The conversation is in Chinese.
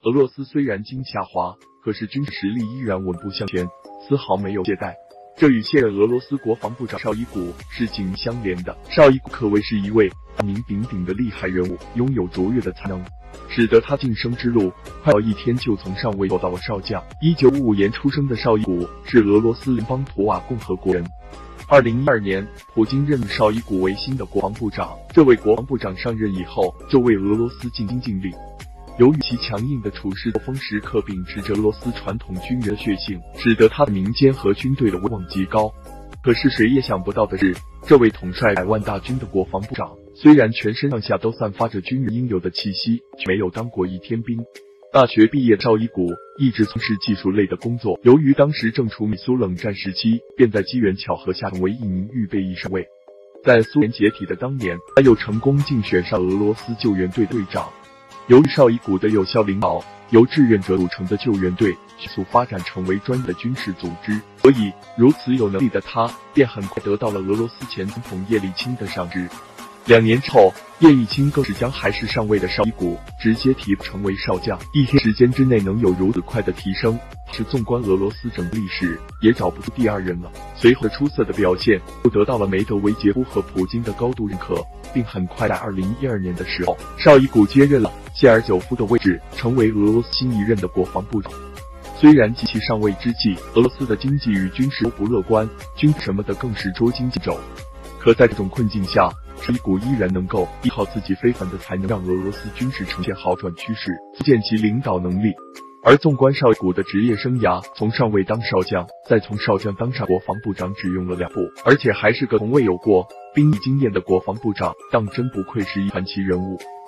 俄罗斯虽然经济下滑，可是军事实力依然稳步向前，丝毫没有懈怠。这与现任俄罗斯国防部长绍伊古是紧密相连的。绍伊古可谓是一位大名鼎鼎的厉害人物，拥有卓越的才能，使得他晋升之路快到一天就从上尉做到了少将。1955年出生的绍伊古是俄罗斯联邦图瓦共和国人。2012年，普京任命绍伊古为新的国防部长。这位国防部长上任以后，就为俄罗斯尽心尽力。由于其强硬的处事作风时刻秉持着俄罗斯传统军人的血性，使得他的民间和军队的威望极高。可是谁也想不到的是，这位统帅100万大军的国防部长，虽然全身上下都散发着军人应有的气息，却没有当过一天兵。大学毕业的绍伊古一直从事技术类的工作，由于当时正处于苏冷战时期，便在机缘巧合下成为一名预备役上尉。在苏联解体的当年，他又成功竞选上俄罗斯救援队队长。由于绍伊古的有效领导，由志愿者组成的救援队迅速发展成为专业的军事组织，所以如此有能力的他，便很快得到了俄罗斯前总统叶利钦的赏识。2年之后，叶利钦更是将还是上尉的绍伊古直接提拔成为少将。一天时间之内能有如此快的提升，是纵观俄罗斯整个历史也找不出第二人了。随后的出色的表现又得到了梅德韦杰夫和普京的高度认可，并很快在2012年的时候，绍伊古接任了谢尔久夫的位置，成为俄罗斯新一任的国防部长。虽然及其上位之际，俄罗斯的经济与军事都不乐观，军什么的更是捉襟见肘。可在这种困境下，绍伊古依然能够依靠自己非凡的才能，让俄罗斯军事呈现好转趋势，足见其领导能力。而纵观绍伊古的职业生涯，从上尉当少将，再从少将当上国防部长，只用了2步，而且还是个从未有过兵役经验的国防部长，当真不愧是一传奇人物。